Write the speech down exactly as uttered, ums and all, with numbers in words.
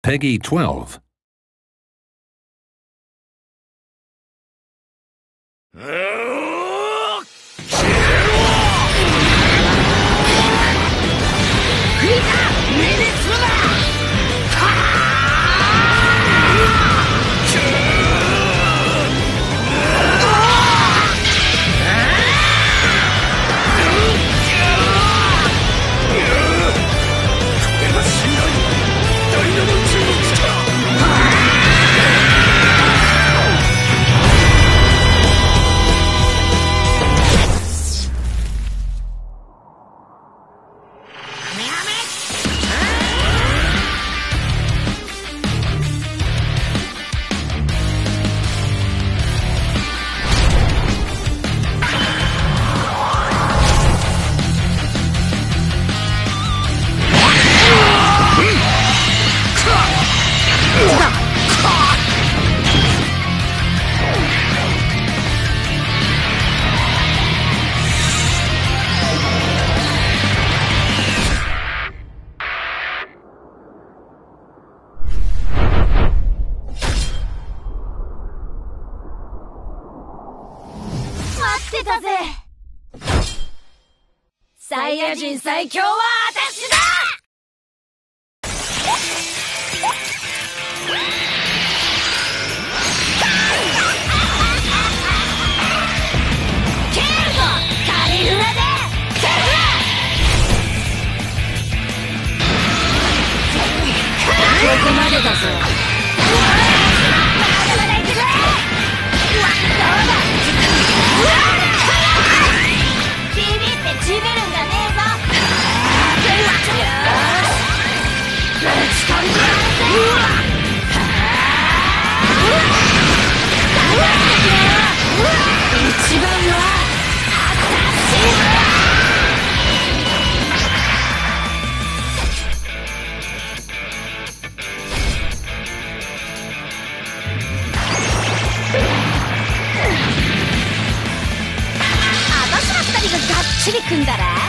Peggy twelve. サイヤ人最強は私だ。ケルゴカリフラでセフラここまでだぞ。まだまだ行ってくれ。うわ、どうだ。うわビビってちびるんじゃねえぞ。ぶち込んでやるぜ。一番は私だ。私ら二人ががっちり組んだら